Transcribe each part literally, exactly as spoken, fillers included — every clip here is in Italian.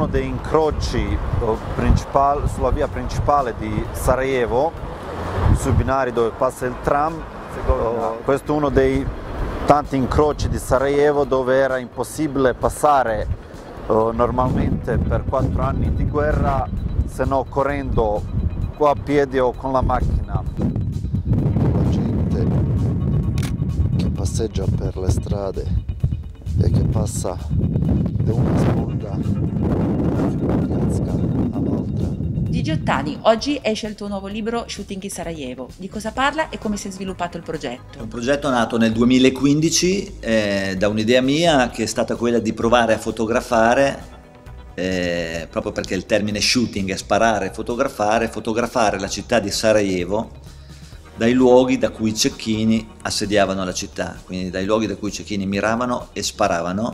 uno dei incroci principali, sulla via principale di Sarajevo, sui binari dove passa il tram. Questo è uno dei tanti incroci di Sarajevo dove era impossibile passare uh, normalmente per quattro anni di guerra, se no correndo o a piedi o con la macchina. La gente che passeggia per le strade e che passa da una sponda all'altra. Gigi Ottani, oggi esce il tuo nuovo libro Shooting in Sarajevo. Di cosa parla e come si è sviluppato il progetto? È un progetto nato nel duemilaquindici eh, da un'idea mia che è stata quella di provare a fotografare, eh, proprio perché il termine shooting è sparare, fotografare, fotografare la città di Sarajevo dai luoghi da cui i cecchini assediavano la città, quindi dai luoghi da cui i cecchini miravano e sparavano,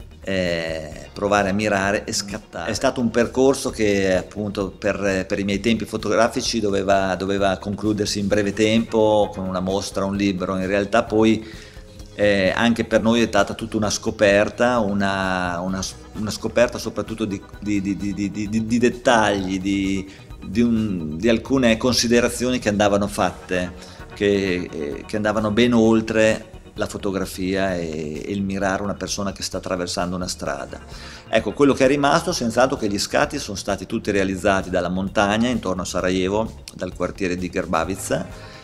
eh, provare a mirare e scattare. È stato un percorso che appunto per, per i miei tempi fotografici doveva, doveva concludersi in breve tempo con una mostra, un libro. In realtà poi eh, anche per noi è stata tutta una scoperta, una, una, una scoperta soprattutto di, di, di, di, di, di, di dettagli, di Di, un, di alcune considerazioni che andavano fatte, che, eh, che andavano ben oltre la fotografia e, e il mirare una persona che sta attraversando una strada. Ecco, quello che è rimasto senz'altro che gli scatti sono stati tutti realizzati dalla montagna intorno a Sarajevo, dal quartiere di Grbavica,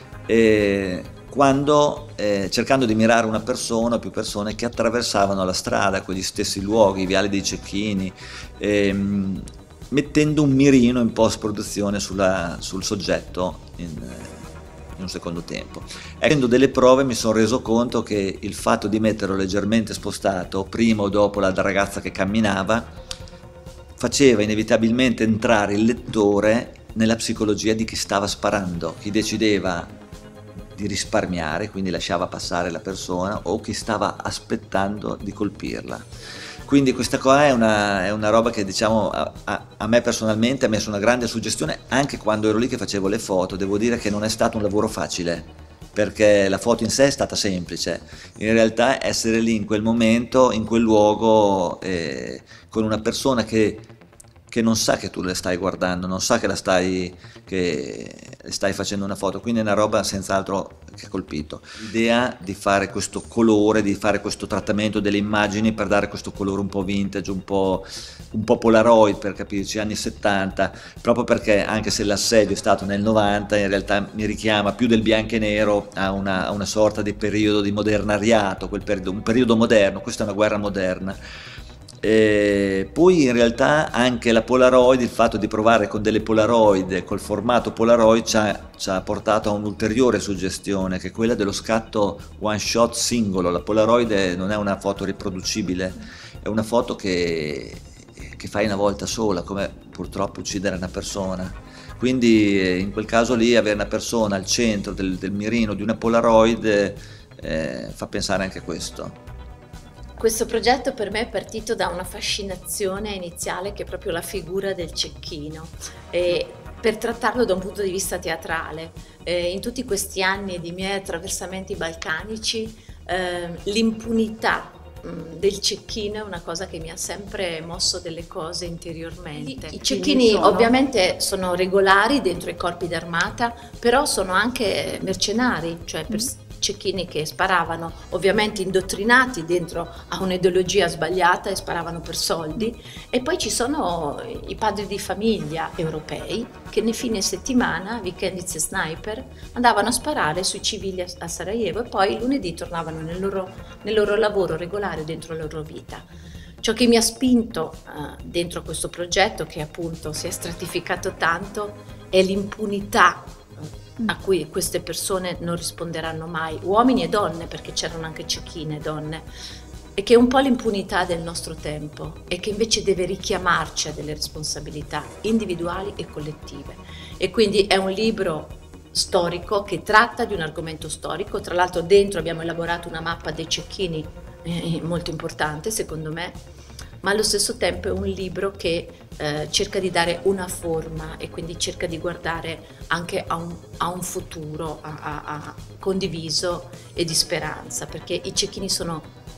e quando, eh, cercando di mirare una persona o più persone che attraversavano la strada, quegli stessi luoghi, i viali dei cecchini, ehm, mettendo un mirino in post-produzione sulla, sul soggetto in, in un secondo tempo. Facendo delle prove mi sono reso conto che il fatto di metterlo leggermente spostato, prima o dopo la ragazza che camminava, faceva inevitabilmente entrare il lettore nella psicologia di chi stava sparando, chi decideva di risparmiare, quindi lasciava passare la persona, o chi stava aspettando di colpirla. Quindi questa qua è una, è una roba che diciamo a, a, a me personalmente ha messo una grande suggestione, anche quando ero lì che facevo le foto. Devo dire che non è stato un lavoro facile, perché la foto in sé è stata semplice, in realtà essere lì in quel momento, in quel luogo, eh, con una persona che, che non sa che tu le stai guardando, non sa che la stai, che stai facendo una foto, quindi è una roba senz'altro che ha colpito. L'idea di fare questo colore, di fare questo trattamento delle immagini per dare questo colore un po' vintage, un po', un po' Polaroid, per capirci, anni settanta, proprio perché anche se l'assedio è stato nel novanta, in realtà mi richiama più del bianco e nero a una, a una sorta di periodo di modernariato, quel periodo, un periodo moderno, questa è una guerra moderna. E poi in realtà anche la Polaroid, il fatto di provare con delle Polaroid, col formato Polaroid, ci ha, ci ha portato a un'ulteriore suggestione, che è quella dello scatto one shot singolo. La Polaroid non è una foto riproducibile, è una foto che, che fai una volta sola, come purtroppo uccidere una persona. Quindi in quel caso lì avere una persona al centro del, del mirino di una Polaroid eh, fa pensare anche a questo. Questo progetto per me è partito da una fascinazione iniziale che è proprio la figura del cecchino, e per trattarlo da un punto di vista teatrale. Eh, in tutti questi anni di miei attraversamenti balcanici, eh, l'impunità mh, del cecchino è una cosa che mi ha sempre mosso delle cose interiormente. I cecchini sono... ovviamente sono regolari dentro i corpi d'armata, però sono anche mercenari, cioè per... Mm. cecchini che sparavano, ovviamente indottrinati dentro a un'ideologia sbagliata, e sparavano per soldi. E poi ci sono i padri di famiglia europei che nei fine settimana, Vikendice sniper, andavano a sparare sui civili a Sarajevo e poi lunedì tornavano nel loro, nel loro lavoro regolare dentro la loro vita. Ciò che mi ha spinto uh, dentro questo progetto, che appunto si è stratificato tanto, è l'impunità a cui queste persone non risponderanno mai, uomini e donne, perché c'erano anche cecchine donne, e che è un po' l'impunità del nostro tempo e che invece deve richiamarci a delle responsabilità individuali e collettive. E quindi è un libro storico che tratta di un argomento storico. Tra l'altro dentro abbiamo elaborato una mappa dei cecchini eh, molto importante secondo me, ma allo stesso tempo è un libro che eh, cerca di dare una forma e quindi cerca di guardare anche a un, a un futuro a, a, a condiviso e di speranza, perché i cecchini sono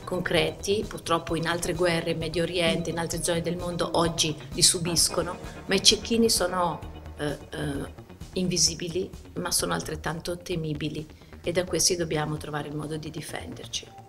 concreti, purtroppo in altre guerre in Medio Oriente, in altre zone del mondo oggi li subiscono, ma i cecchini sono eh, eh, invisibili, ma sono altrettanto temibili e da questi dobbiamo trovare il modo di difenderci.